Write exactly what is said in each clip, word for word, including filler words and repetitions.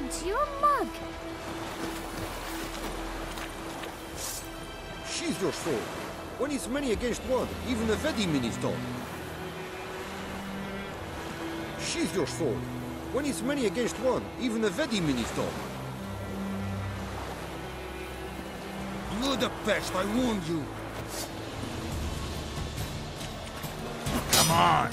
to your mug. She's your sword. When it's many against one, even a Vedi mini stone. She's your sword. When it's many against one, even a Vedi mini stone. Blood the pest, I warned you. Come on.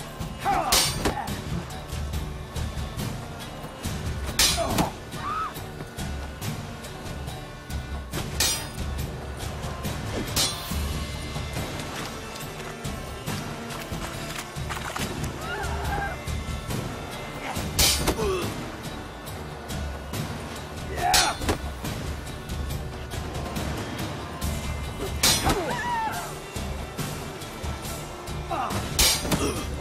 Ugh.